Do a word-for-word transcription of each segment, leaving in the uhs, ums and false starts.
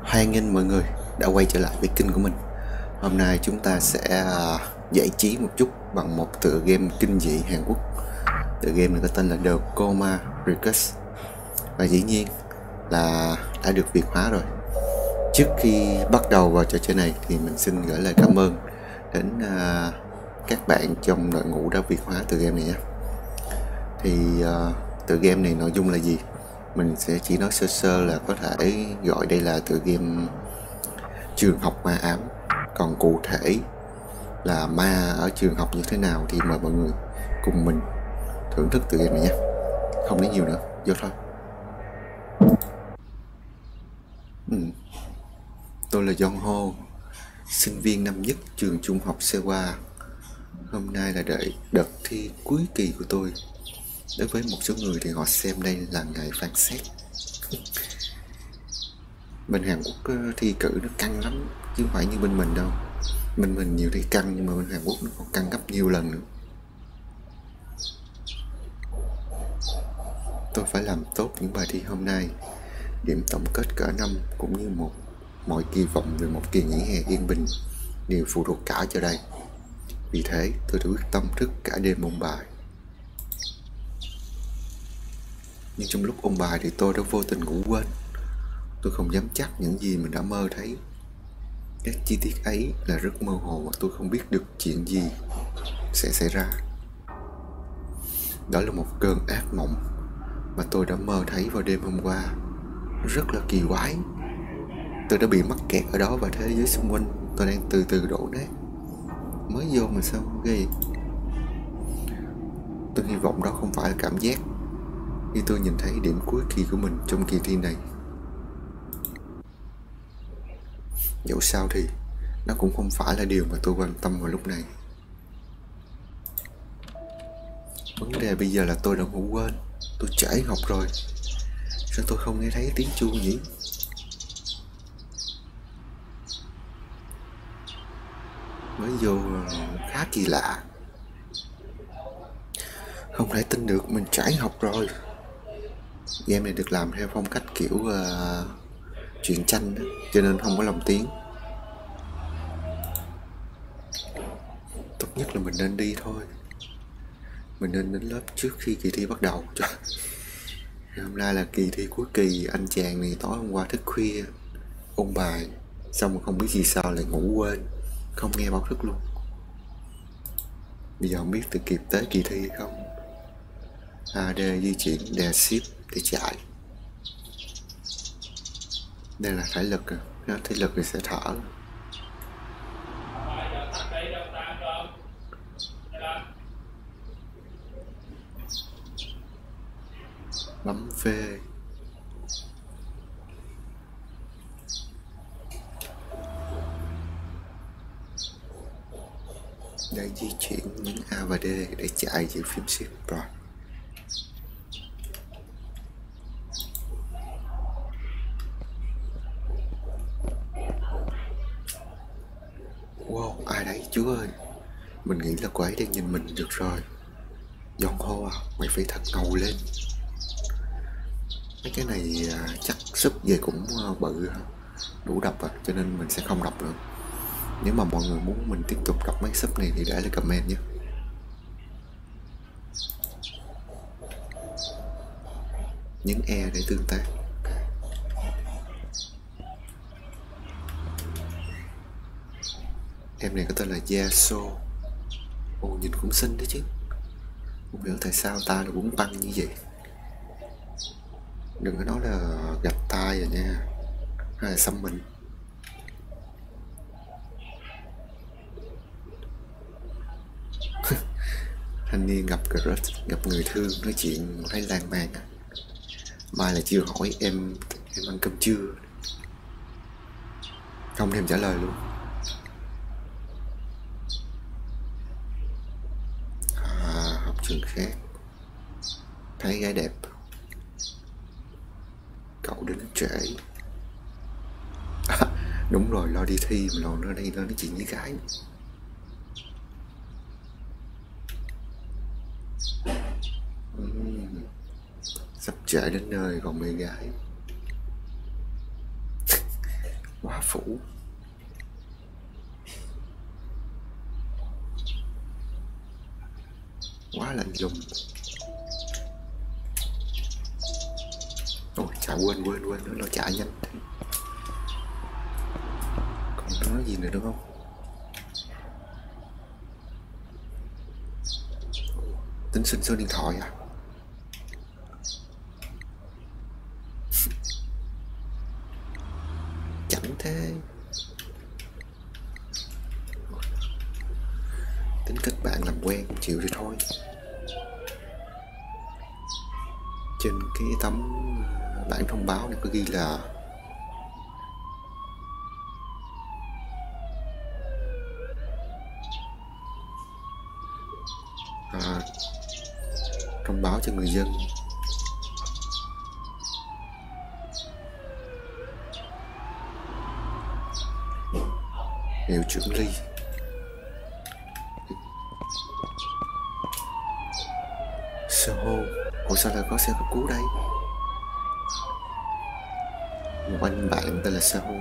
Hoan nghênh mọi người đã quay trở lại với kênh của mình. Hôm nay chúng ta sẽ uh, giải trí một chút bằng một tựa game kinh dị Hàn Quốc. Tựa game này có tên là The Coma Recus. Và dĩ nhiên là đã được Việt hóa rồi. Trước khi bắt đầu vào trò chơi này thì mình xin gửi lời cảm ơn đến uh, các bạn trong đội ngũ đã Việt hóa tựa game này nhé. Thì uh, tựa game này nội dung là gì? Mình sẽ chỉ nói sơ sơ là có thể gọi đây là tựa game trường học ma ám. Còn cụ thể là ma ở trường học như thế nào thì mời mọi người cùng mình thưởng thức tựa game này nhé. Không nói nhiều nữa, vô thôi. ừ. Tôi là Jong Ho, sinh viên năm nhất trường trung học Sewa. Hôm nay là đợi đợt thi cuối kỳ của tôi. Đối với một số người thì họ xem đây là ngày phán xét. Bên Hàn Quốc thi cử nó căng lắm, chứ không phải như bên mình đâu. Bên mình nhiều thi căng, nhưng mà bên Hàn Quốc nó còn căng gấp nhiều lần nữa. Tôi phải làm tốt những bài thi hôm nay. Điểm tổng kết cỡ năm cũng như một mọi kỳ vọng về một kỳ nghỉ hè yên bình đều phụ thuộc cả cho đây. Vì thế tôi đã quyết tâm thức cả đêm ôn bài. Nhưng trong lúc ôn bài thì tôi đã vô tình ngủ quên. Tôi không dám chắc những gì mình đã mơ thấy. Các chi tiết ấy là rất mơ hồ và tôi không biết được chuyện gì sẽ xảy ra. Đó là một cơn ác mộng mà tôi đã mơ thấy vào đêm hôm qua. Rất là kỳ quái. Tôi đã bị mắc kẹt ở đó và thế giới xung quanh tôi đang từ từ đổ nát. Mới vô mà sao ghê vậy? Tôi hy vọng đó không phải là cảm giác khi tôi nhìn thấy điểm cuối kỳ của mình trong kỳ thi này. Dẫu sao thì nó cũng không phải là điều mà tôi quan tâm vào lúc này. Vấn đề bây giờ là tôi đã ngủ quên. Tôi trễ học rồi. Sao tôi không nghe thấy tiếng chuông nhỉ? Mới vô khá kỳ lạ. Không thể tin được mình trễ học rồi. Game này được làm theo phong cách kiểu uh, truyện tranh đó, cho nên không có lồng tiếng. Tốt nhất là mình nên đi thôi. Mình nên đến lớp trước khi kỳ thi bắt đầu. Hôm nay là kỳ thi cuối kỳ. Anh chàng này tối hôm qua thức khuya ôn bài, xong rồi không biết gì sao lại ngủ quên, không nghe báo thức luôn. Bây giờ không biết tự kịp tới kỳ thi không. a đê di chuyển đè ship để chạy. Đây là thể lực à. Nếu thể lực thì sẽ thở. Bấm V. Để di chuyển những A và D để chạy giữa phím shift rồi. Wow, ai đấy chú ơi. Mình nghĩ là cô ấy đang nhìn mình được rồi. Jong Ho à, mày phải thật ngầu lên. Mấy cái này à, chắc sub về cũng uh, bự đủ đọc à, cho nên mình sẽ không đọc nữa. Nếu mà mọi người muốn mình tiếp tục đọc mấy sub này thì để lại comment nhé. Nhấn E để tương tác. Em này có tên là Yaso. Ồ, nhìn cũng xinh đấy chứ. Không hiểu tại sao ta lại bún băng như vậy. Đừng có nói là gạch tai rồi nha, hay là xăm mình. Thanh niên gặp crush, gặp người thương, nói chuyện thấy lan man à. Mai là chưa hỏi em em ăn cơm chưa, không thèm trả lời luôn. À, học trường khác. Thấy gái đẹp. Cậu đến trễ. À, đúng rồi, lo đi thi mà lo nó đây lo nói chuyện với gái. uhm, Sắp trễ đến nơi còn mê gái. Quá phủ. Quá lạnh lùng. Ôi chà, quên quên quên nó chạy nhanh. Còn nó nói gì nữa đúng không? Tính xin số điện thoại à? Chẳng thế. Tính kết bạn làm quen cũng chịu rồi thôi. Trên cái tấm bản thông báo này có ghi là à, thông báo cho người dân. Hiệu trưởng Ly. Soho. Ủa sao lại có xe cấp cứu đây? Một anh bạn tên là Soho.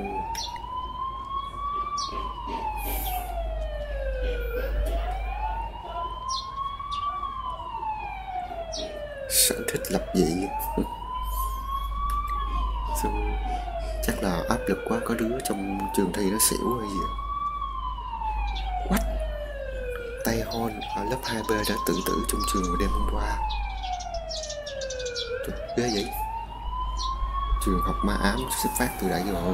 Sở thích lập dị. Sao chắc là áp lực quá, có đứa trong trường thi nó xỉu hay gì. What? Tay hôn ở lớp hai B đã tự tử trong trường vào đêm hôm qua. Trời, ghê vậy. Trường học ma ám xuất phát từ đại rồi.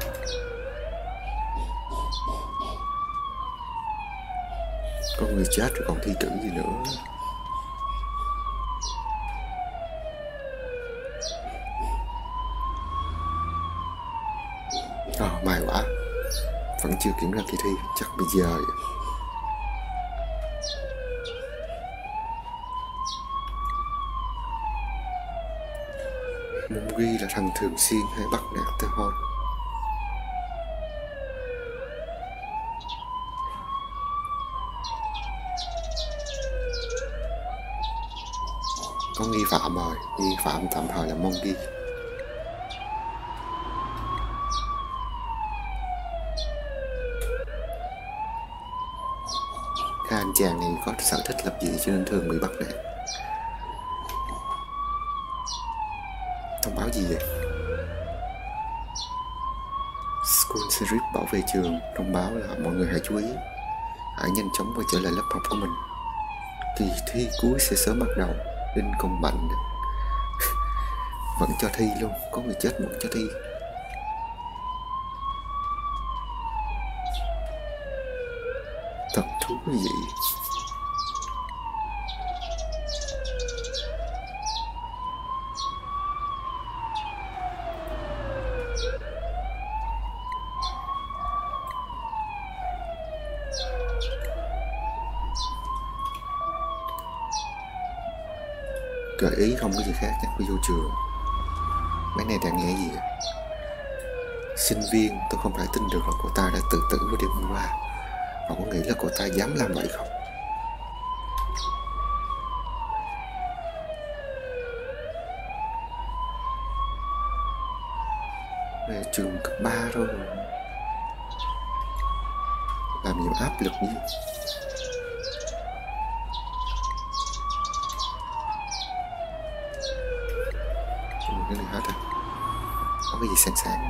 Có người chết rồi còn thi cử gì nữa. Ờ, oh, may quá. Vẫn chưa kiểm tra kỳ thi, chắc bây giờ vậy. Mông Ghi là thằng thường xuyên hay bắt nạt Tê Hon. Có nghi phạm rồi, nghi phạm tạm thời là Mông Ghi. Các anh chàng này có sở thích lập dị cho nên thường bị bắt nạt. Thông báo gì vậy? School Sheriff bảo vệ trường thông báo là mọi người hãy chú ý, hãy nhanh chóng quay trở lại lớp học của mình. Kỳ thi cuối sẽ sớm bắt đầu. Đinh Công Mạnh vẫn cho thi luôn, có người chết vẫn cho thi. Thật thú vị. Gợi ý không có gì khác, chắc phải vô trường. Mấy này đang nghe gì vậy? Sinh viên, tôi không thể tin được là cô ta đã tự tử vào đêm hôm qua. Họ có nghĩ là cô ta dám làm vậy không? Về trường cấp ba rồi, làm nhiều áp lực gì. Cái này hết rồi. Có cái gì sáng sáng.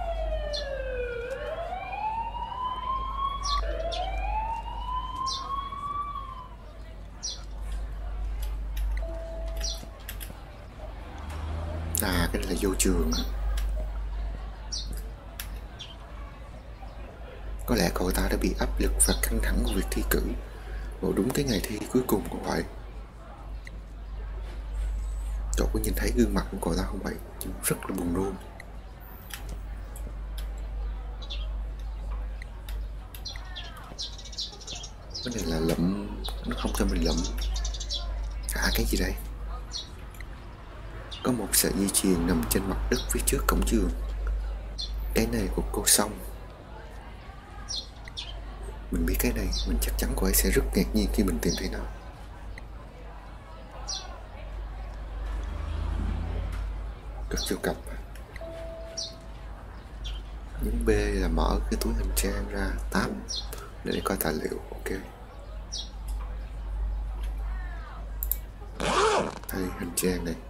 À, cái này là vô trường. Có lẽ cậu ta đã bị áp lực và căng thẳng của việc thi cử vào đúng cái ngày thi cuối cùng của vậy. Cậu có nhìn thấy gương mặt của cậu ta không vậy? Rất là buồn nôn. Cái này là lụm, nó không cho mình lụm. À, cái gì đây? Có một sợi dây chuyền nằm trên mặt đất phía trước cổng trường. Cái này của cô Song. Mình biết cái này, mình chắc chắn cô ấy sẽ rất ngạc nhiên khi mình tìm thấy nó. Cất vô cặp. Nhấn B là mở cái túi hành trang ra, tab để coi tài liệu. Ok, đây hành trang này.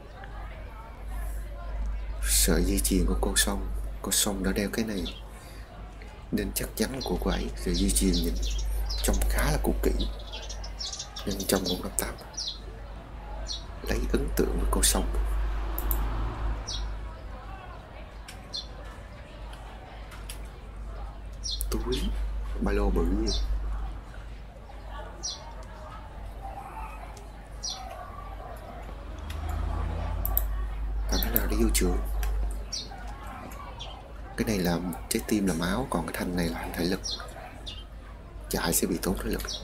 Sợi dây chuyền của cô Song, cô Song đã đeo cái này nên chắc chắn là của cô ấy. Sợi dây chuyền nhìn trông khá là cũ kỹ nhưng trong cũng lắp tạp, lấy ấn tượng với cô Song. Túi ba lô bự gì, làm thế nào để vô trường? Cái này là trái tim là máu, còn cái thanh này là thanh thể lực, chạy sẽ bị tốn thể lực.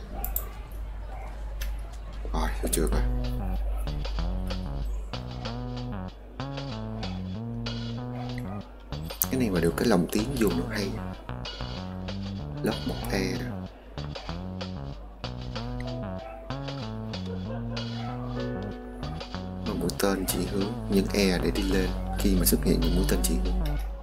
Rồi vô trường rồi. Cái này mà được cái lồng tiếng vô nó hay. Lớp một E đó. Và mũi tên chỉ hướng, nhấn E để đi lên khi mà xuất hiện những mũi tên chỉ hướng.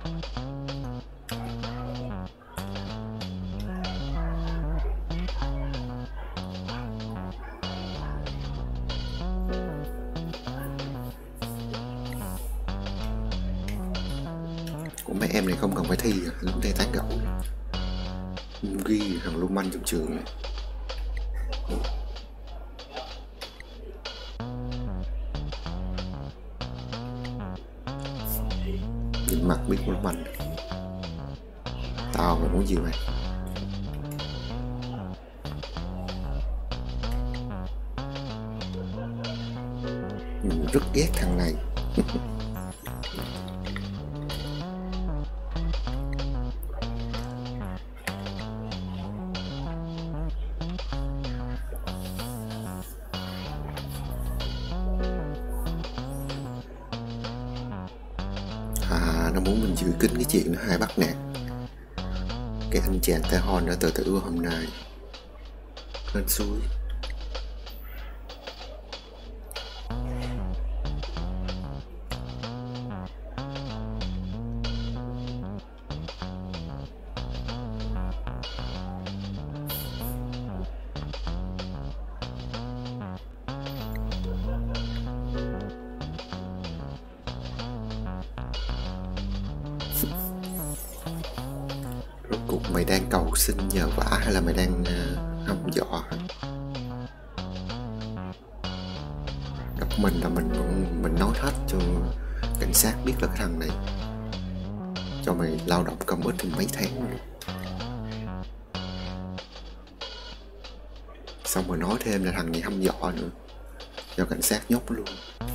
Của mấy em này không cần phải thi, lúc đây tán gẫu ghi thằng lưu manh trong trường này. Nhìn mặt biết lưu manh. Tao mày muốn gì mày? Mình rất ghét thằng này. À, nó muốn mình giữ kín cái chuyện nó hay bắt nạt cái anh chàng tai hon đã tự tử hôm nay. Lên suối. Rốt cuộc mày đang cầu xin nhờ vả hay là mày đang uh, hăm dọa? Gặp mình là mình mình nói hết cho cảnh sát biết là cái thằng này cho mày lao động công ích thì mấy tháng rồi. Xong rồi nói thêm là thằng này hăm dọa nữa, cho cảnh sát nhốt luôn.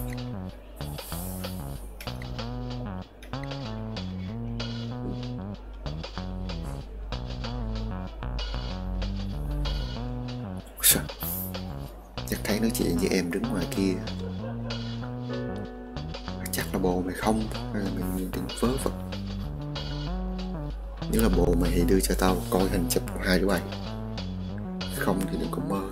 Sao? Chắc thấy nói chuyện với em đứng ngoài kia. Chắc là bồ mày không, hay là mày đừng vớ vẩn. Nếu là bồ mày thì đưa cho tao coi hình chụp của hai đứa bay. Không thì đừng có mơ.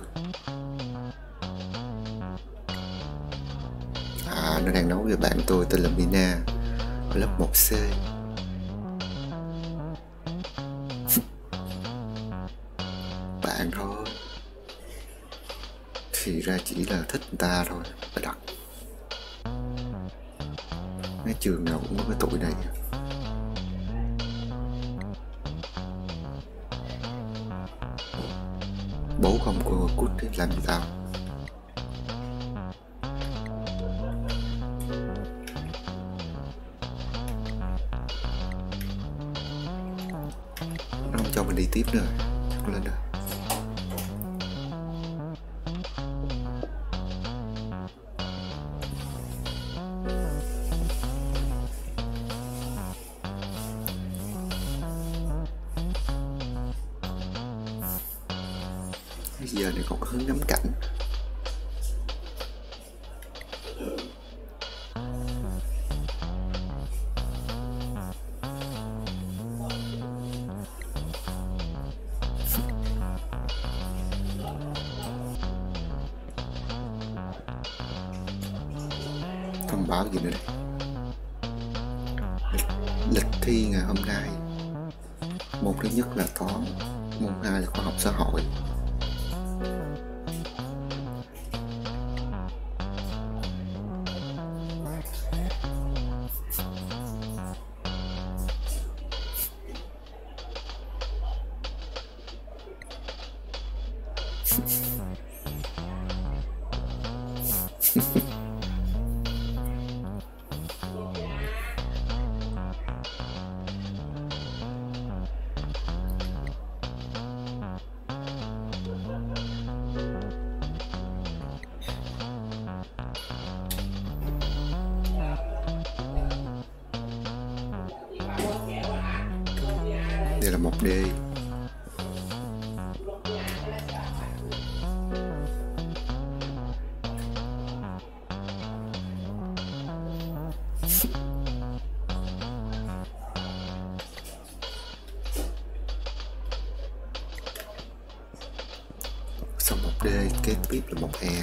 À, nó đang nói về bạn tôi tên là Mina, ở lớp một C. Bạn thôi. Thì ra chỉ là thích người ta thôi, phải đặt. Cái trường nào cũng có cái tụi này. Bố không có cút thì làm gì tao. Nó không cho mình đi tiếp nữa. Chắc lên rồi. Giờ này còn hướng ngắm cảnh. Thông báo gì nữa đây? Lịch thi ngày hôm nay Môn thứ nhất là toán, môn hai là khoa học xã hội. Đây là một D. Xong một D, kế tiếp là một E.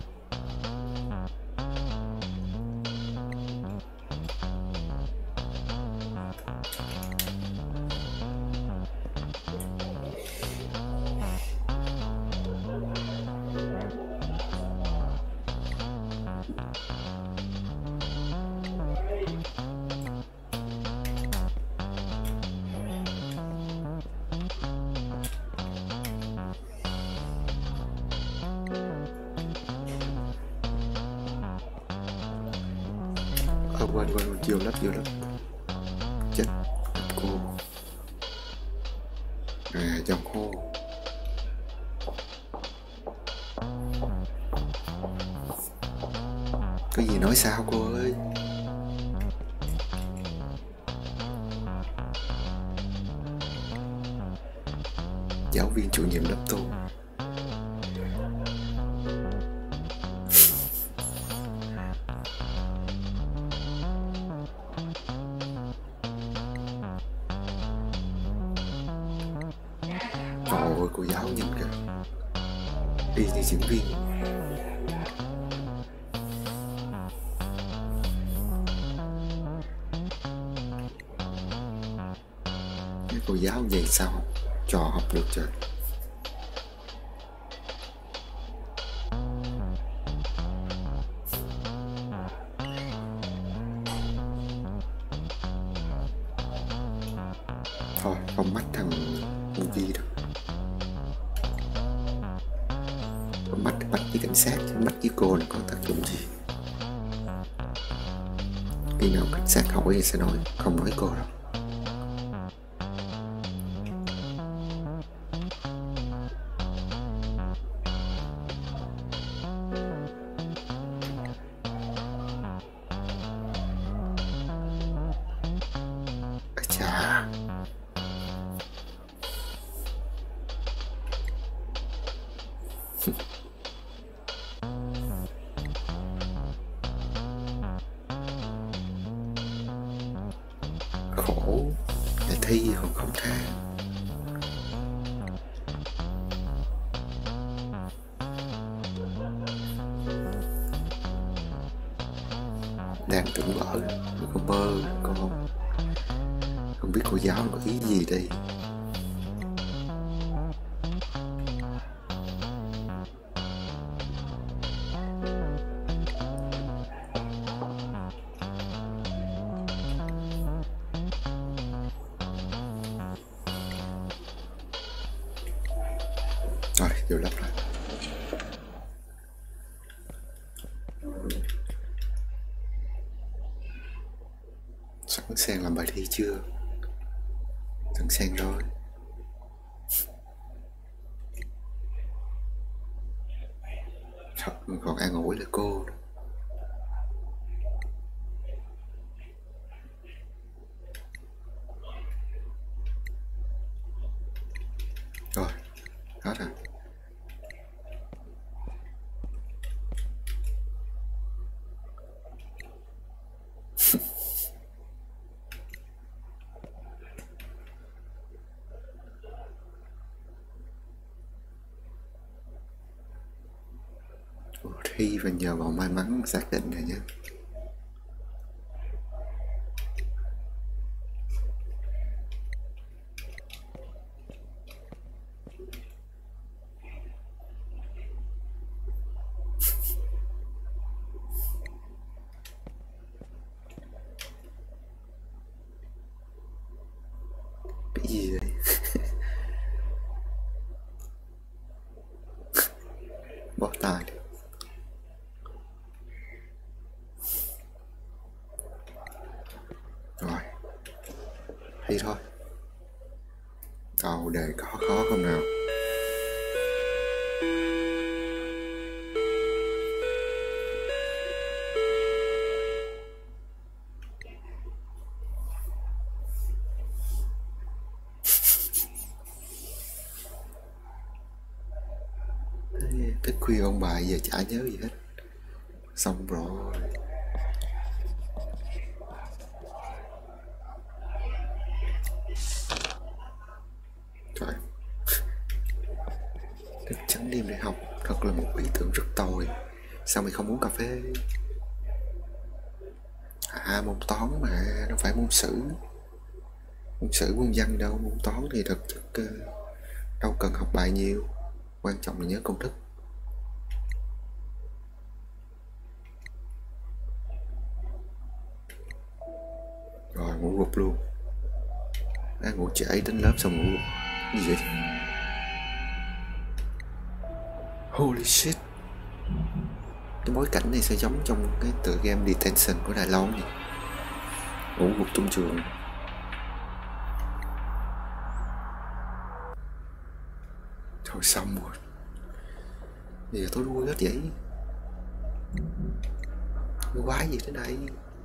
Ờ, quên quên quên vô lớp vô lớp chết cô à dòng khô. Có gì nói sao cô ơi? Giáo viên chủ nhiệm lớp tôi. Trời ơi, cô giáo nhìn kìa, y như diễn viên. Cái cô giáo vậy sao trò học được trời. Thôi không mắt thằng con Di đâu. Mắt bắt với cảnh sát chứ mắt với cô là có tác dụng gì? Khi nào cảnh sát hỏi thì sẽ nói, không nói cô đâu. À chà. Khổ, để thi còn không tha. Đang tưởng vợ, con bơ, con không biết cô giáo có ý gì đây. Rồi, vô lớp rồi. Sẵn sàng làm bài thi chưa? Sẵn sàng rồi. Thật, mình còn an ủi là cô. Rồi, hết rồi. Thi và nhờ vào may mắn xác định rồi nhé. Cái gì vậy? Bỏ tài đi. Rồi, đi thôi. Đầu đề có khó không nào? Cái khuya ông bài giờ chả nhớ gì hết. Xong rồi. Trời, thức trắng đêm để học thật là một ý tưởng rất tồi. Sao mày không uống cà phê? À, môn toán mà, nó phải môn sử. Môn sử, môn văn đâu. Môn toán thì thực chất uh, đâu cần học bài nhiều. Quan trọng là nhớ công thức. Rồi, ngủ gục luôn. À, ngủ trễ đến lớp xong ngủ gục. Gì vậy? Holy shit. Cái bối cảnh này sẽ giống trong cái tựa game Detention của Đài Loan vậy. Ngủ gục trong trường. Thôi xong rồi. Bây giờ tôi đuôi hết vậy. Cái quái gì thế này?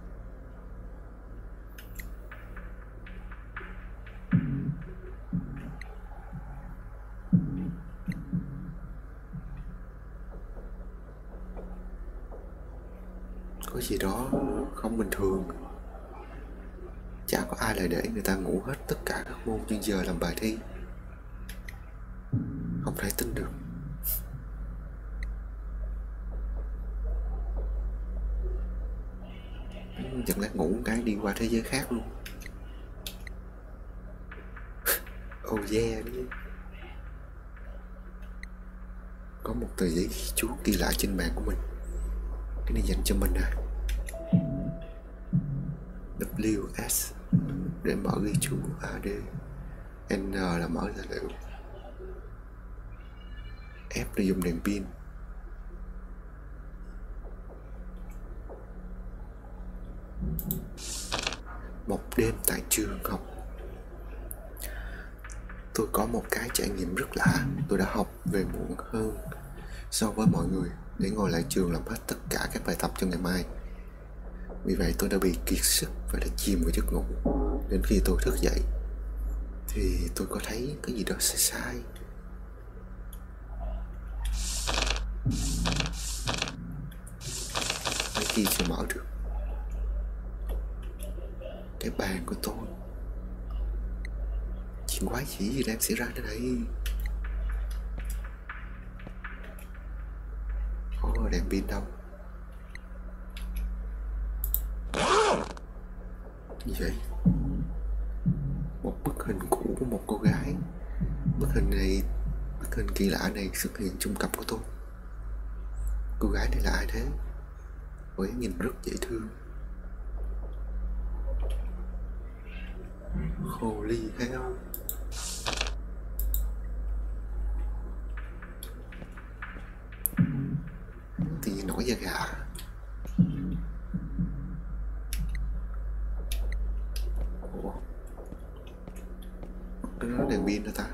Có gì đó không bình thường. Chả có ai lại để người ta ngủ hết tất cả các môn trên giờ làm bài thi. Không thể tin được. Chẳng lẽ ngủ cái đi qua thế giới khác luôn. Oh yeah đi. Có một tờ giấy ghi chú ghi lại trên bàn của mình. Cái này dành cho mình à. W S để mở ghi chú. A D N là mở tài liệu. F là dùng đèn pin. Một đêm tại trường học. Tôi có một cái trải nghiệm rất lạ. Tôi đã học về muộn hơn so với mọi người để ngồi lại trường làm hết tất cả các bài tập cho ngày mai. Vì vậy tôi đã bị kiệt sức và đã chìm vào giấc ngủ. Đến khi tôi thức dậy thì tôi có thấy cái gì đó sai sai. Mấy khi chưa mở được. Cái bàn của tôi. Chuyện quái gì gì đang xảy ra thế này? Ồ, đèn pin đâu? Gì vậy? Một bức hình cũ của một cô gái. Bức hình này, bức hình kỳ lạ này xuất hiện trong cặp của tôi. Cô gái này là ai thế? Cô ấy nhìn rất dễ thương. Holy hell. Thì nổi da gà. Ủa, nó đèn pin đó ta.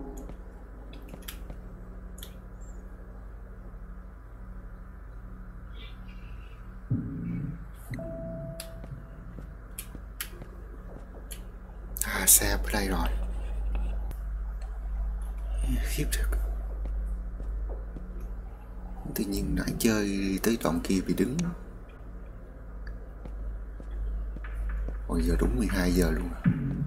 À, xe ở đây rồi. Khiếp thật. Tự nhiên nãy chơi tới đoạn kia bị đứng. Bây giờ đúng mười hai giờ luôn.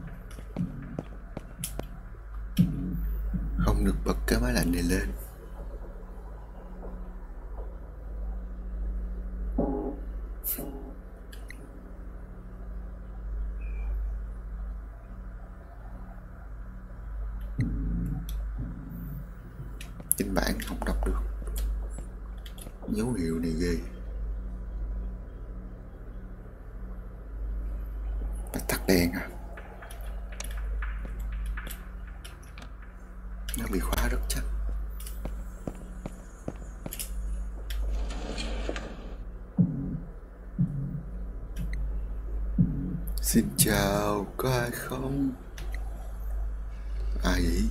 Không được bật cái máy lạnh này lên. Trên bảng không đọc được. Dấu hiệu này ghê. Phải tắt đèn à? Nó bị khóa rất chắc. Xin chào, có ai không? Ai vậy?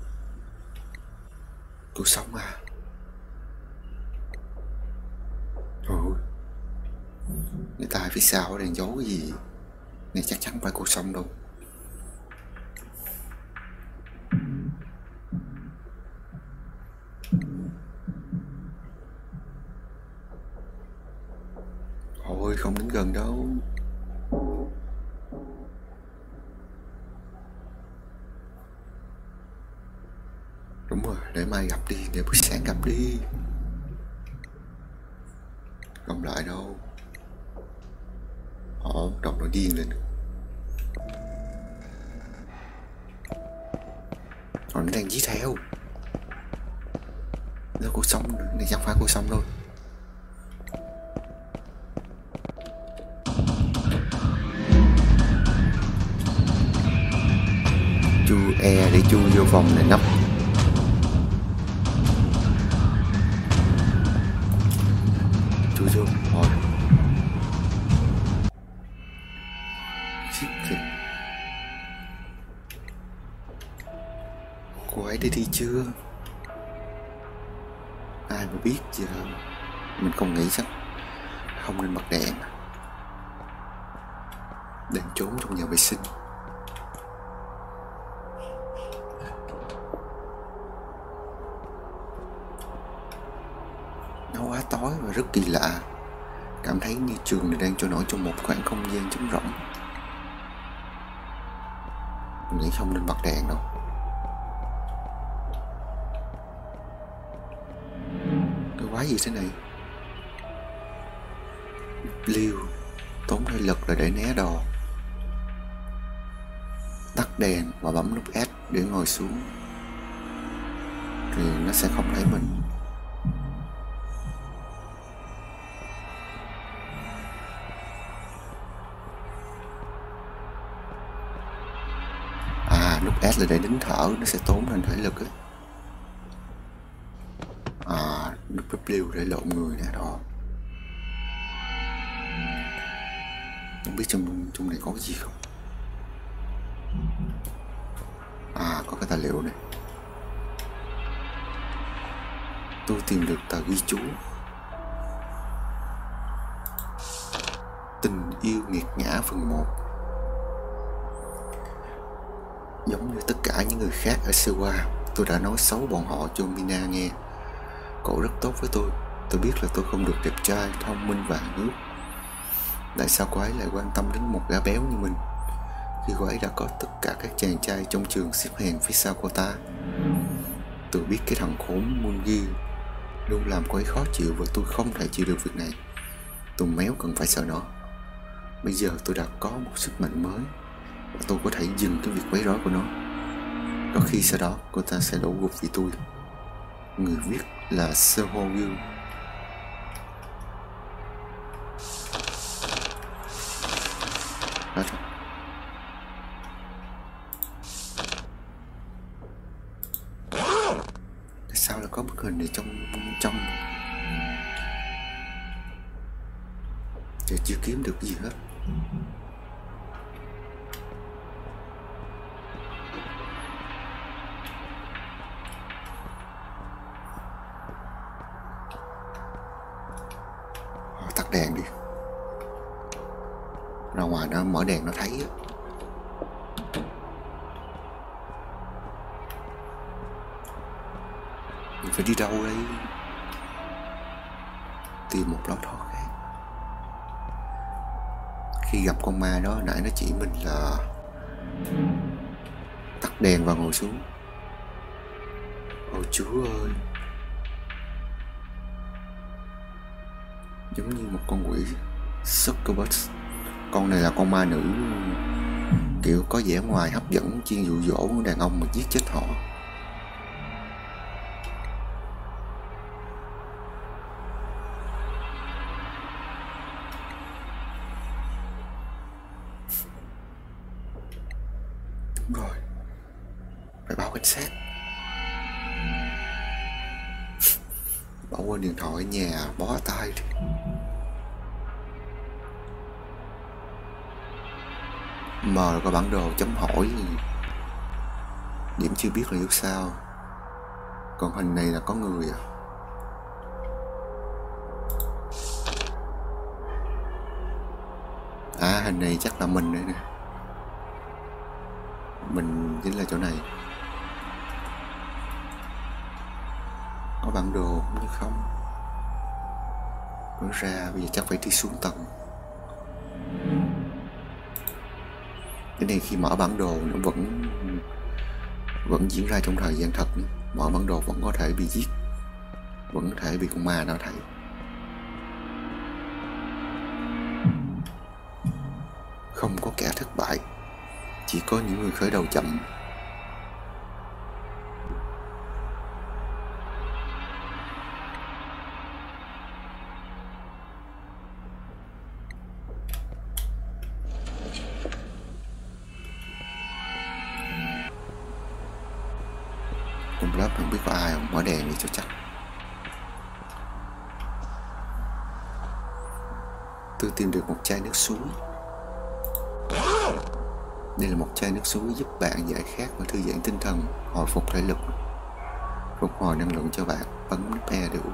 Tôi sống à? Ôi, người ta phía sau đang giấu cái gì? Này chắc chắn phải cuộc sống đâu. Ôi, không đến gần đâu. Đúng rồi, để mai gặp đi, để buổi sáng gặp đi. Không lại đâu. Ồ, đầu nó điên lên. Rồi nó đang dí theo. Nó cuộc sống, này chẳng phải cuộc sống đâu. Chu E để chui vô vòng này nắp. Chui vô, rồi. Cô ấy đi đi chưa? Ai mà biết giờ. Mình không nghĩ chắc không nên bật đèn. Đang trốn trong nhà vệ sinh. Nó quá tối và rất kỳ lạ. Cảm thấy như trường này đang trôi nổi trong một khoảng không gian trống rỗng. Mình nghĩ không nên bật đèn đâu. Cái quái gì thế này? Liêu tốn thể lực là để né đò. Tắt đèn và bấm nút S để ngồi xuống thì nó sẽ không thấy mình. À, nút S là để nín thở, nó sẽ tốn thành thể lực ấy. À, nút W để lộn người nè đó. Không biết trong trong này có cái gì không? À, có cái tài liệu này. Tôi tìm được tờ ghi chú. Tình yêu nghiệt ngã phần một. Giống như tất cả những người khác ở Sewa, tôi đã nói xấu bọn họ cho Mina nghe. Cậu rất tốt với tôi. Tôi biết là tôi không được đẹp trai, thông minh và hài hước. Tại sao cô ấy lại quan tâm đến một gã béo như mình, khi cô ấy đã có tất cả các chàng trai trong trường xếp hàng phía sau cô ta? Tôi biết cái thằng khốn Mungi luôn làm cô ấy khó chịu và tôi không thể chịu được việc này. Tụi méo cần phải sợ nó. Bây giờ tôi đã có một sức mạnh mới và tôi có thể dừng cái việc quấy rối của nó. Có khi sau đó cô ta sẽ đổ gục vì tôi. Người viết là Seho Gil. Hết rồi. Tại sao lại có bức hình này trong trong giờ chưa kiếm được gì hết. Tắt đèn đi. Ra ngoài nó mở đèn nó thấy á. Mình phải đi đâu đây? Tìm một lối thoát khác. Khi gặp con ma đó nãy nó chỉ mình là tắt đèn và ngồi xuống. Ôi Chúa ơi, giống như một con quỷ Succubus. Con này là con ma nữ, kiểu có vẻ ngoài hấp dẫn, chuyên dụ dỗ đàn ông mà giết chết họ. Đúng rồi, phải báo cảnh sát. Bỏ quên điện thoại ở nhà, bó tay đi. M là có bản đồ chấm hỏi, điểm chưa biết là yêu sao. Còn hình này là có người à. À, hình này chắc là mình đây nè. Mình chính là chỗ này. Có bản đồ cũng như không. Nói ra bây giờ chắc phải đi xuống tầng. Cái này khi mở bản đồ nó vẫn Vẫn diễn ra trong thời gian thật nữa. Mở bản đồ vẫn có thể bị giết, vẫn có thể bị con ma nào thấy. Không có kẻ thất bại, chỉ có những người khởi đầu chậm. Cùng lớp không biết có ai không, mở đèn đi cho chắc. Tôi tìm được một chai nước suối. Đây là một chai nước suối giúp bạn giải khát và thư giãn tinh thần, hồi phục thể lực, phục hồi năng lượng cho bạn. Bấm nút E để uống.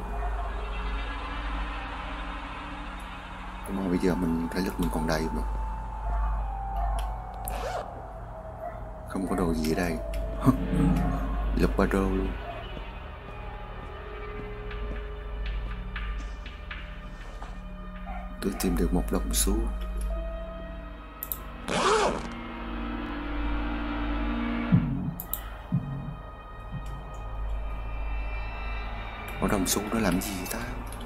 Nhưng mà bây giờ mình thể lực mình còn đầy mà. Không có đồ gì ở đây. Lục ba đô luôn. Tôi tìm được một đồng xu. Một đồng xu nó làm gì ta?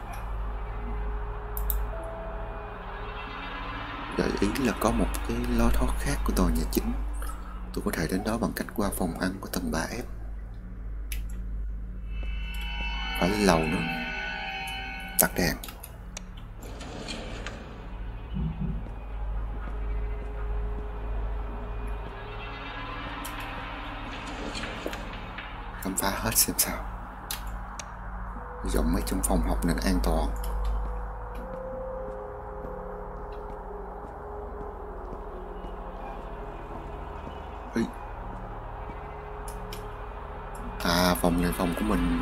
Gợi ý là có một cái lối thoát khác của tòa nhà chính. Tôi có thể đến đó bằng cách qua phòng ăn của tầng ba F. Phải lên lầu nữa. Tắt đèn. Khám phá hết xem sao. Dọn mấy trong phòng học nên an toàn. Ê. À, phòng này phòng của mình.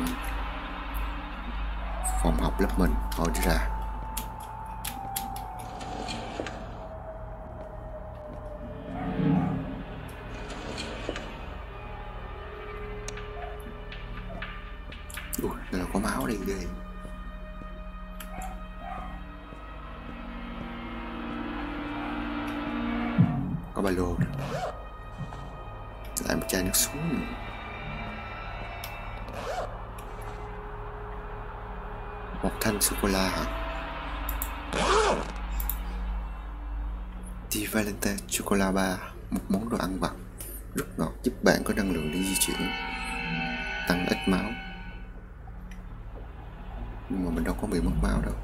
Phòng học lớp mình. Thôi đi ra. Ui, đây là có máu đây ghê. Có ba lô. Lại một chai nước suối nữa. Một thanh sô-cô-la hả? Di Valente Chocolat Bar, một món đồ ăn vặt rất ngọt, giúp bạn có năng lượng để di chuyển, tăng ít máu. Nhưng mà mình đâu có bị mất máu đâu.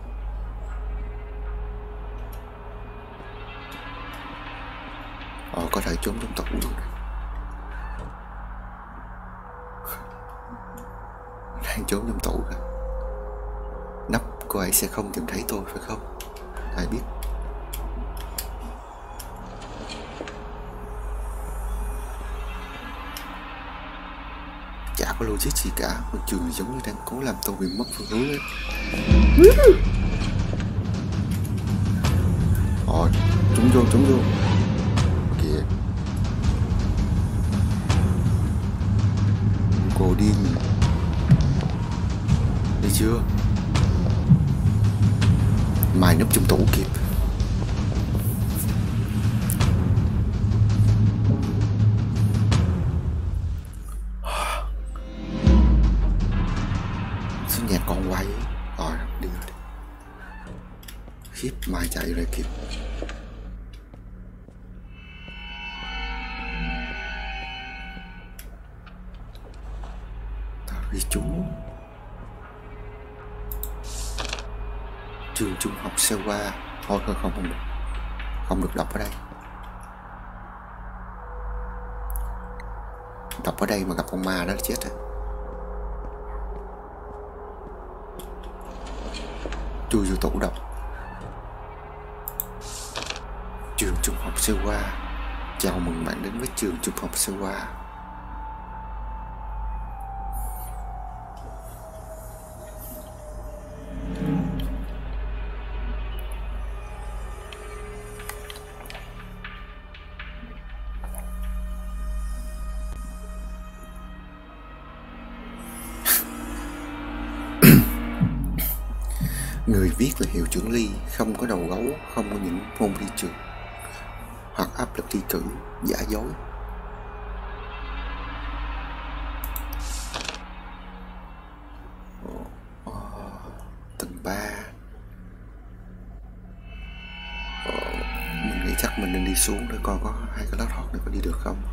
Ờ, có thể trốn trong tủ luôn này. Đang trốn trong tủ kìa. Nắp cô ấy sẽ không tìm thấy tôi phải không? Ai biết. Chả có logic gì cả. Một trường giống như đang cố làm tôi bị mất phương hướng ấy. Rồi, trúng vô, trúng vô. Kìa. Cô điên. Thấy chưa? Mày núp trong tủ kịp. Số nhà con quay. Rồi, đi rồi đi. Khiếp, Mai chạy rồi kịp. Tao ghi chú. Trường trung học Sewa. Thôi thôi không, không được. Không được đọc ở đây. Đọc ở đây mà gặp con ma đó chết rồi. chui vô tủ đọc. Trường trung học Sơ Qua. Chào mừng bạn đến với trường trung học Sơ Qua. Người viết là Hiệu trưởng Ly, không có đầu gấu, không có những môn thi trượt hoặc áp lực thi cử, giả dối. Tầng ba. Mình nghĩ chắc mình nên đi xuống để coi có hai cái lối thoát này có đi được không.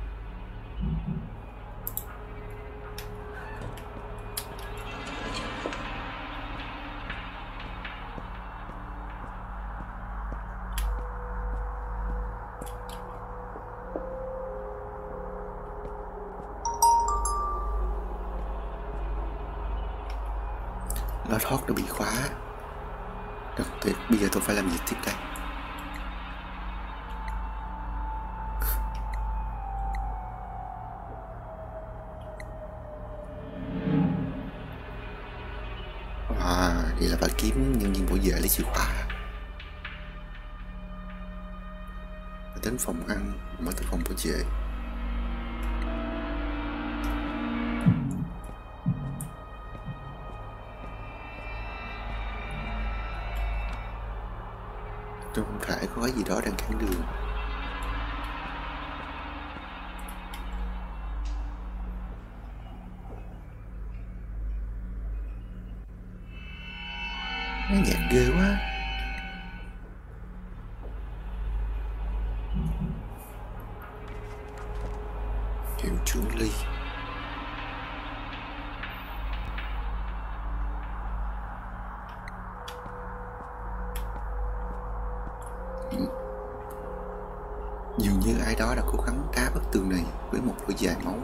Lối thoát đã bị khóa. Đặc tuyệt, bây giờ tôi phải làm gì tiếp đây? À, vậy là phải kiếm nhân viên bảo vệ lấy chìa khóa. Đến phòng ăn, mới tới phòng bảo vệ. Không phải có cái gì đó đang cản đường. Nghe nhạc ghê quá. Hiệu trưởng Ly. Dường như ai đó đã cố gắng đá bức tường này với một lưỡi dài máu.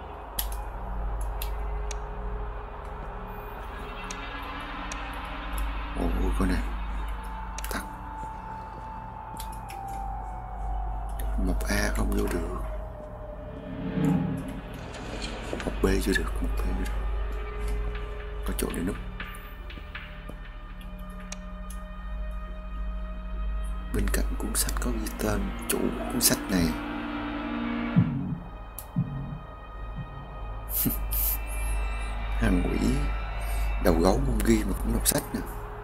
Ôi coi nè, tắt. Một A không vô được, một B vô được, một B vô được. Có chỗ để núp. Bên cạnh cuốn sách có ghi tên chủ cuốn sách này. Hàng quỷ đầu gấu không ghi mà cũng đọc sách nè.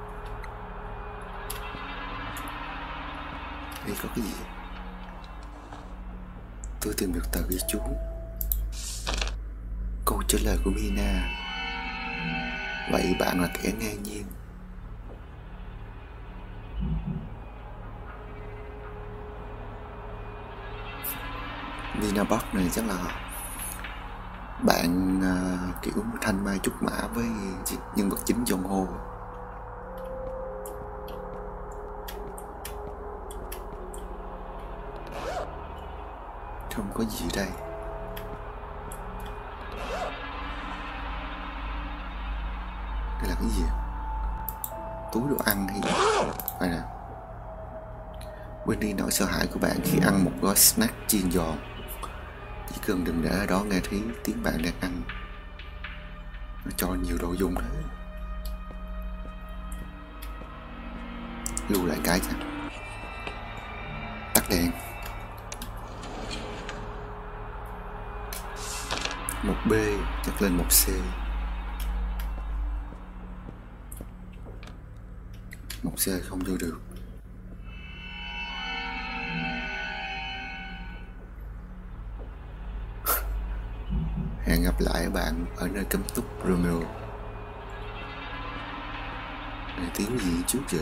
Đây có cái gì? Tôi tìm được tờ ghi chú. Câu trả lời của Mina. Vậy bạn là kẻ ngang nhiên. Mina Park này chắc là bạn uh, kiểu thanh mai trúc mã với nhân vật chính Jong Ho. Không có gì đây. Đây là cái gì? Túi đồ ăn hay gì? Phải nè. Quên đi nỗi sợ hãi của bạn khi ăn một gói snack chiên giòn. Chỉ cần đừng để ở đó nghe thấy tiếng bạn đang ăn. Nó cho nhiều đồ dùng đấy. Lưu lại cái cho. Tắt đèn. Một B nhắc lên một C. Một C không vô được. Hẹn gặp lại bạn ở nơi cấm túc Romeo. Này tiếng gì trước vậy?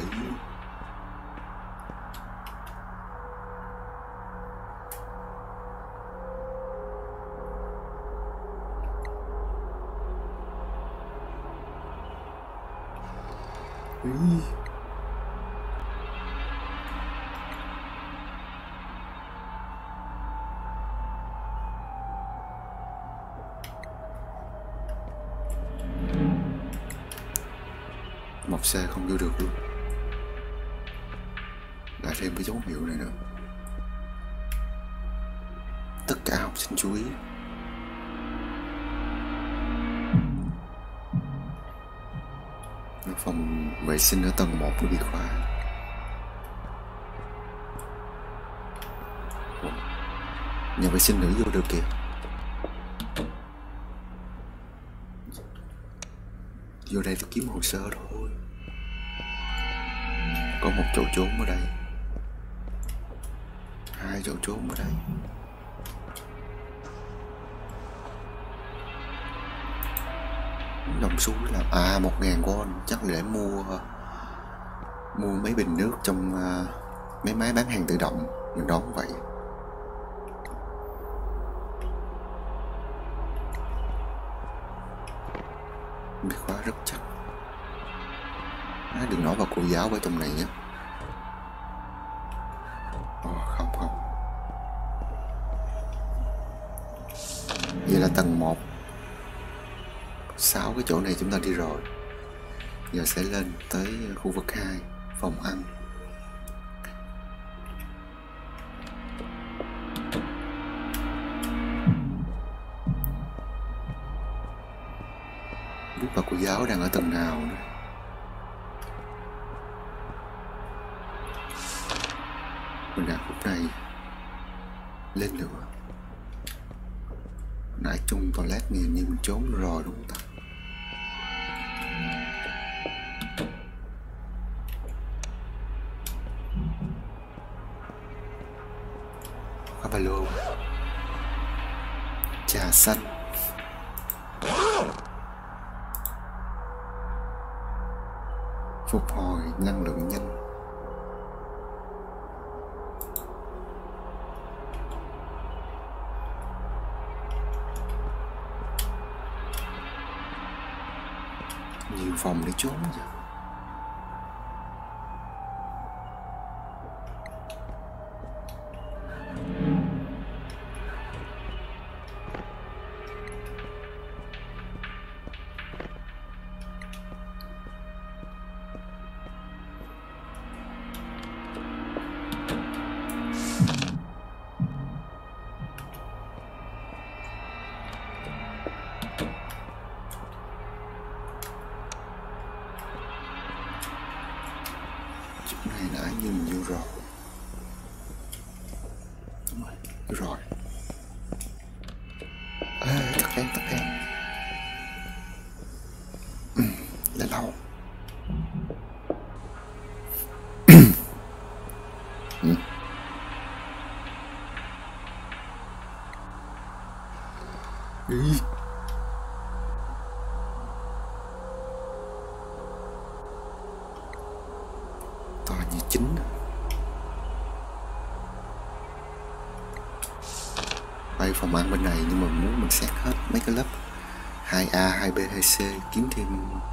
Úi. Một một C không vô được luôn. Lại thêm cái dấu hiệu này nữa. Tất cả học sinh chú ý. Phòng vệ sinh ở tầng một nó bị khóa. Nhà vệ sinh nữ vô được kìa. Vô đây tôi kiếm hồ sơ thôi. Có một chỗ trốn ở đây, hai chỗ trốn ở đây. Đồng suối là à một ngàn won, chắc là để mua mua mấy bình nước trong uh, mấy máy bán hàng tự động. Mình đoán vậy. Bị khóa rất chắc. À, đừng nói vào cô giáo ở trong này nhé. Ồ, không không. Vậy là tầng một. Sáu cái chỗ này chúng ta đi rồi. Giờ sẽ lên tới khu vực hai, phòng ăn. Biết bà cô giáo đang ở tầng nào nữa. Mình đang khúc này lên được. Nãy chung toilet nhìn như mình trốn rồi đúng không ta? Có ba lô. Trà xanh. Phục hồi năng lượng nhanh. Nhiều phòng để trốn vậy. Này đã như mình vô rồi. Đúng rồi, vô rồi. Ê, tắt đèn, tắt đèn. Ừ, lên lầu. Ừ. Đi. Tòa nhà chính. Đây phòng ăn bên này, nhưng mà muốn mình xét hết mấy cái lớp hai A, hai B, hai C kiếm thêm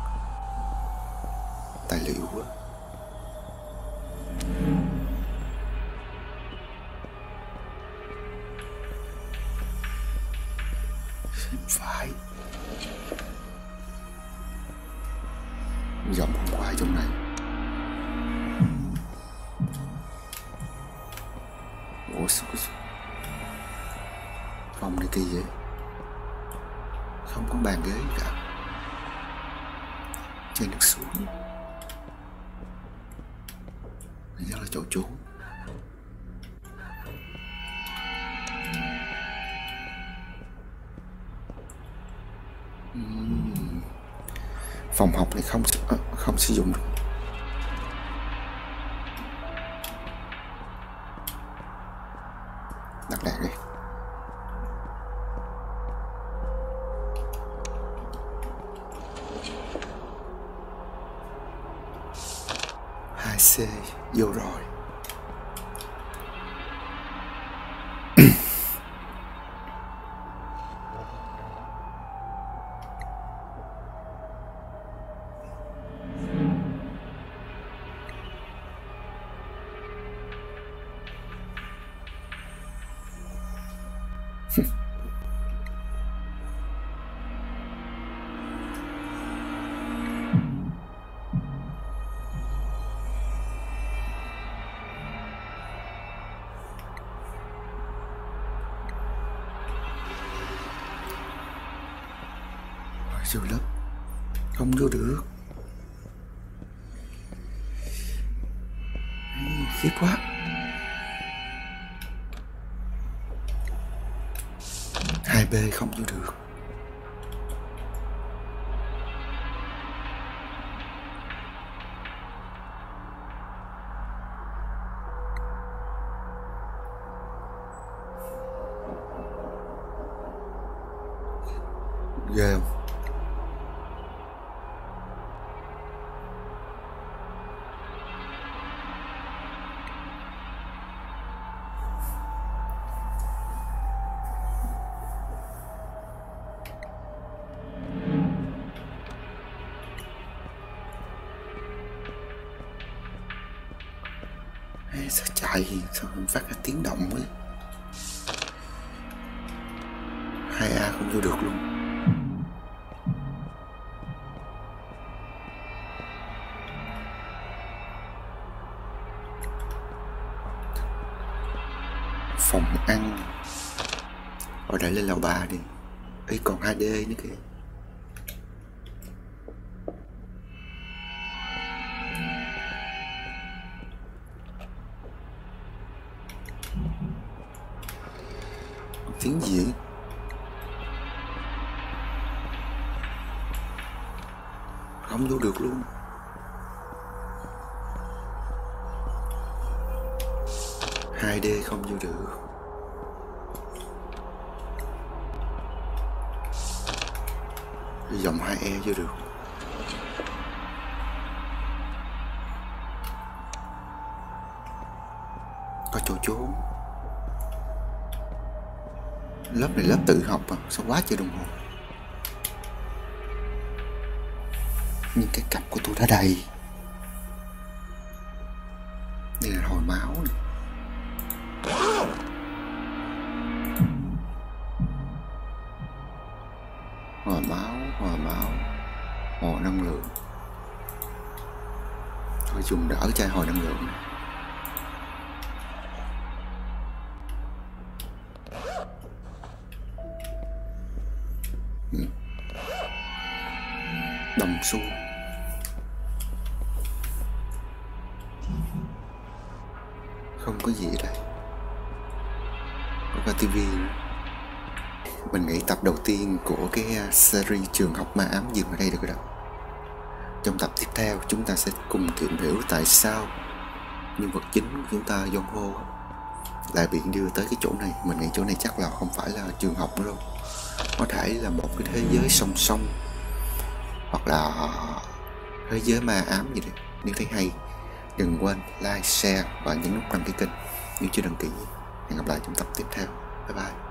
tài liệu á. Phải giọng không có ai trong này. Ủa sao cái phòng này kỳ vậy? Không có bàn ghế cả. Trên được xuống. Đây là chỗ trốn. uhm. Phòng học này không không sử dụng được. Đặt đèn đi. hai C vô rồi. Siêu lấp. Không vô được. Khiếp quá. Hai B không vô được. Ghê không? Ê, sao chạy sao không phát ra tiếng động ấy. Hai A không vô được luôn. Phòng ăn. Rồi để lên lầu ba đi. Ấy còn hai D nữa kìa. Tiếng gì? Không vô được luôn. Hai D không vô được. Dòng hai E vô được. Có chỗ trốn. Lớp này lớp tự học à? Sao quá trời đồng hồ. Nhưng cái cặp của tôi đã đầy. Đây là hồi máu này. Hồi máu, hồi máu, hồi năng lượng. Thôi dùng đỡ chai hồi năng lượng này. Ừ. Đồng xu. Không có gì ở đây. Có cả tivi nữa. Mình nghĩ tập đầu tiên của cái series trường học ma ám dừng ở đây được rồi đó. Trong tập tiếp theo chúng ta sẽ cùng tìm hiểu tại sao nhân vật chính của chúng ta Yonho lại bị đưa tới cái chỗ này. Mình nghĩ chỗ này chắc là không phải là trường học nữa đâu. Có thể là một cái thế giới song song, hoặc là thế giới ma ám gì đấy. Nếu thấy hay đừng quên like, share và nhấn nút đăng ký kênh nếu chưa đăng ký. Hẹn gặp lại trong tập tiếp theo. Bye bye.